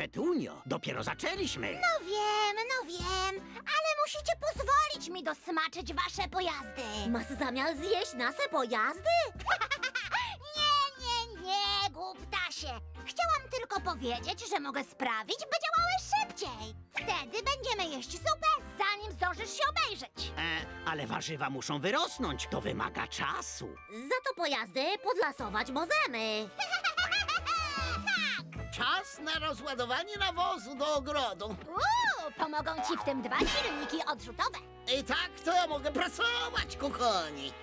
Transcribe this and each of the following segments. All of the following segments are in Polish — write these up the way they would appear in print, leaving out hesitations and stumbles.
Petunio, dopiero zaczęliśmy. No wiem, ale musicie pozwolić mi dosmaczyć wasze pojazdy. Masz zamiar zjeść nasze pojazdy? Nie, głuptasie. Chciałam tylko powiedzieć, że mogę sprawić, by działały szybciej. Wtedy będziemy jeść zupę, zanim zdążysz się obejrzeć. Ale warzywa muszą wyrosnąć. To wymaga czasu. Za to pojazdy podlasować możemy. Czas na rozładowanie nawozu do ogrodu. Pomogą ci w tym 2 silniki odrzutowe. I tak to ja mogę pracować, kochani.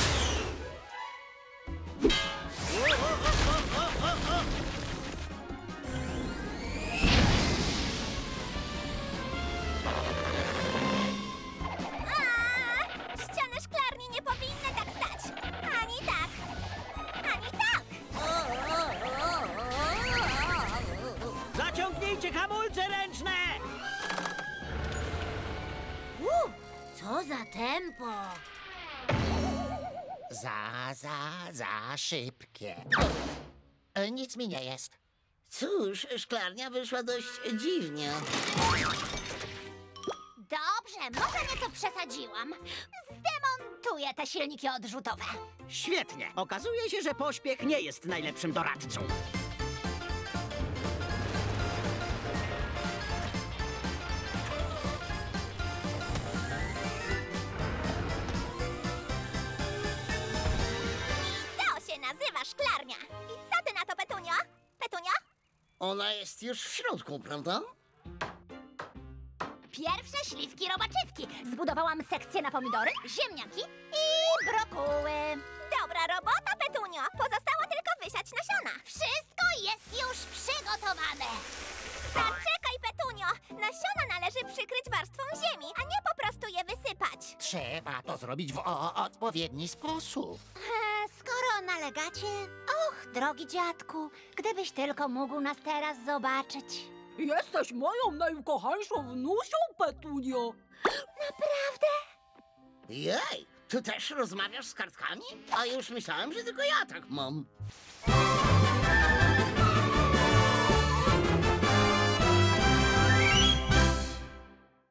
Ściany szklarni nie powinny tak stać. Ani tak, ani tak. Zaciągnijcie hamulce ręczne! Co za tempo! Za szybkie. Nic mi nie jest. Cóż, szklarnia wyszła dość dziwnie. Dobrze, może nieco przesadziłam. Zdemontuję te silniki odrzutowe. Świetnie. Okazuje się, że pośpiech nie jest najlepszym doradcą. To się nazywa szklarnia. I co ty na to, Petunio? Petunio? Ona jest już w środku, prawda? Pierwsze śliwki robaczywki. Zbudowałam sekcję na pomidory, ziemniaki i brokuły. Dobra robota, Petunio. Pozostało tylko wysiać nasiona. Wszystko jest już przygotowane. Zaczekaj, Petunio. Nasiona należy przykryć warstwą ziemi, a nie po prostu je wysypać. Trzeba to zrobić w odpowiedni sposób. Skoro nalegacie... Och, drogi dziadku, gdybyś tylko mógł nas teraz zobaczyć. Jesteś moją najukochańszą wnusią, Petunio. Naprawdę? Jej, ty też rozmawiasz z kartkami? A już myślałem, że tylko ja tak mam.